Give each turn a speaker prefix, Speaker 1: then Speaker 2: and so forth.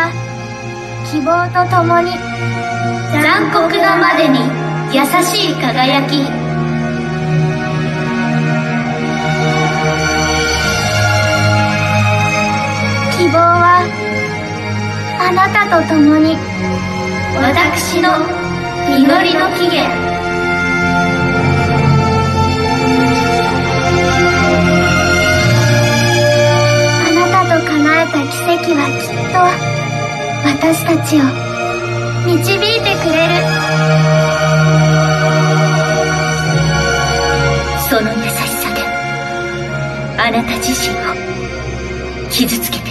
Speaker 1: は希望とともに残酷なまでに優しい輝き。希望はあなたとともに私の祈りの起源。あなたと叶えた奇跡はきっと私たちを導いてくれる。その優しさであなた自身を傷つけて